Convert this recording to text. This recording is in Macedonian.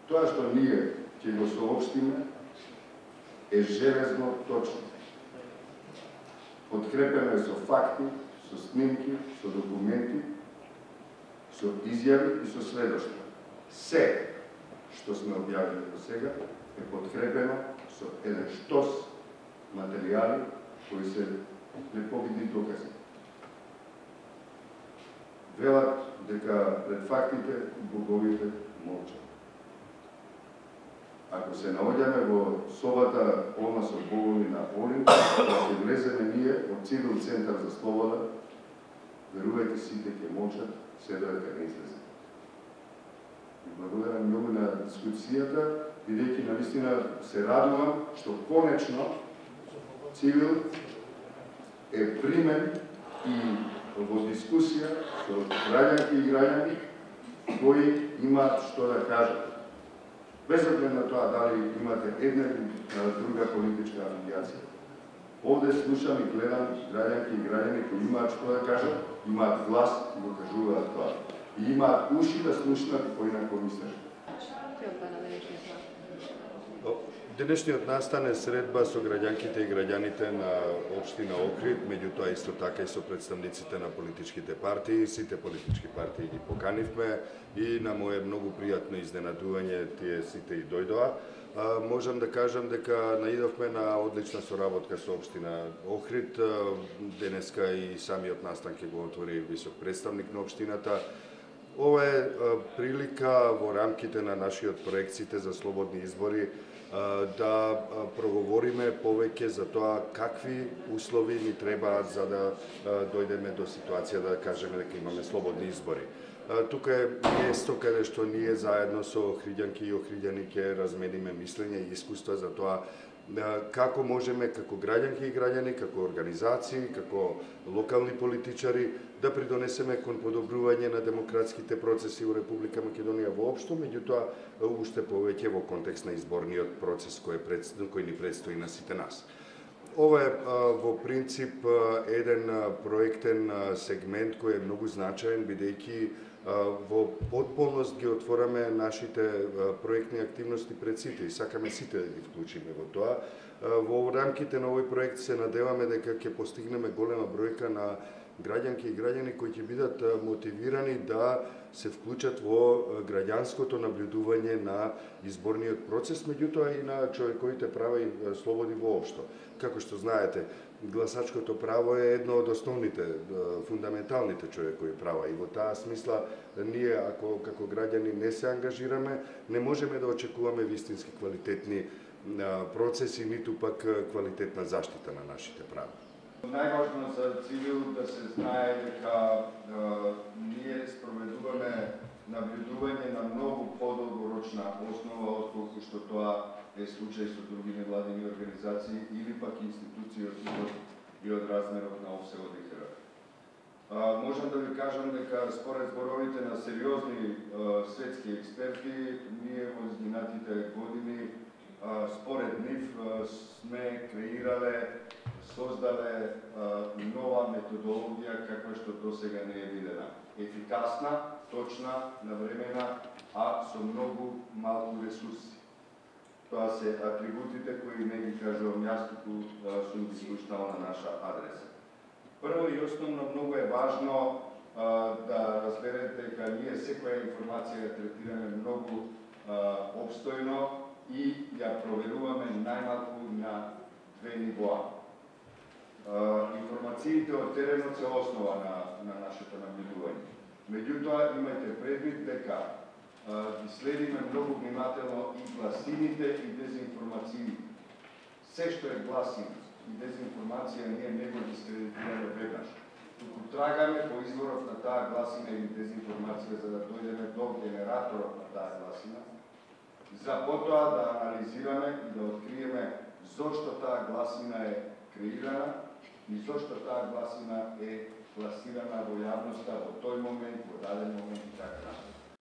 Тоа што ние ќе го соопштиме е железно точно. Подкрепено е со факти, со снимки, со документи, со изјави и со сведоштва. Се што сме објавили до сега е подкрепено со еден штос материјали кои се непобидни докази. Велат дека пред фактите боговите молчат. Ако се наоѓаме во собата полна со богови на Олимп, да се влеземе ние од Цивил центар за слобода, верувајте сите ќе молчат, се додека не излезе. Благодарам многу на дискусијата, бидејќи навистина се радувам што конечно Цивил е примен и во дискусија со граѓанки и граѓани кои имаат што да кажат. Без оглед на тоа дали имате една или друга политичка афилијација. Овде слушам и гледам граѓанки и граѓани кои имаат што да кажат, имаат глас и го кажуваат тоа. И имаат уши да слушнат поинако мислат. Денешниот настан е средба со граѓанките и граѓаните на општина Охрид, меѓутоа исто така и со представниците на политичките партии. Сите политички партии ги поканивме и на моје многу пријатно изненадување тие сите и дојдоа. Можам да кажам дека наидовме на одлична соработка со општина Охрид. Денеска и самиот настан ќе го отвори висок представник на општината. Ова е прилика во рамките на нашиот проект Сите за слободни избори да проговориме повеќе за тоа какви услови ни требаат за да дојдеме до ситуација да кажеме дека имаме слободни избори. Тука е место каде што ние заедно со охриѓанки и охриѓани ќе размениме мислење и искуства за тоа како можеме како граѓанки и граѓани, како организации, како локални политичари да придонесеме кон подобрување на демократските процеси во Република Македонија воопшто, меѓутоа уште повеќе во контекст на изборниот процес кој ни предстои на сите нас. Ова е во принцип еден проектен сегмент кој е многу значаен, бидејќи во потполност ги отвораме нашите проектни активности пред сите и сакаме сите да ги вклучиме во тоа. Во рамките на овој проект се надеваме дека ќе постигнеме голема бројка на граѓанки и граѓани кои ќе бидат мотивирани да се вклучат во граѓанското наблюдување на изборниот процес, меѓутоа и на човековите права и слободи воопшто. Како што знаете, гласачкото право е едно од основните, фундаменталните човекови права и во таа смисла ние ако како граѓани не се ангажираме, не можеме да очекуваме вистински квалитетни процеси, ниту пак квалитетна заштита на нашите права. Најважно за Цивил да се знае дека ние спроведуваме наблюдување на многу подолгорочна основа отколку што тоа е случај со други невладини организации или пак институции од типот и од размерот на опсегот и характер. Можам да ви кажам дека според зборовите на сериозни светски експерти, ние во изминатите години според нив сме креирале, создале нова методологија каква што досега не е видена. Ефикасна, точна, навремена, а со многу малку ресурси. Тоа се атрибутите кои не ги кажувам јас, туку сум ги слушнал на наша адреса. Прво и основно многу е важно да разберете дека ние секоја информација ја третираме многу обстојно и ја проверуваме најмалку на две нивоа. Информациите од теренот се основа на нашето наблюдување. Меѓутоа, имајте предвид дека ги следиме многу внимателно и гласините и дезинформациите. Се што е гласина и дезинформација ние не го дискредитираме веднаш. Туку трагаме по изворот на таа гласина или дезинформација за да дојдеме до генераторот на таа гласина, за потоа да анализираме и да откриеме зошто таа гласина е креирана и зошто таа гласина е пласирана во јавноста во тој момент, во даден момент и така натаму.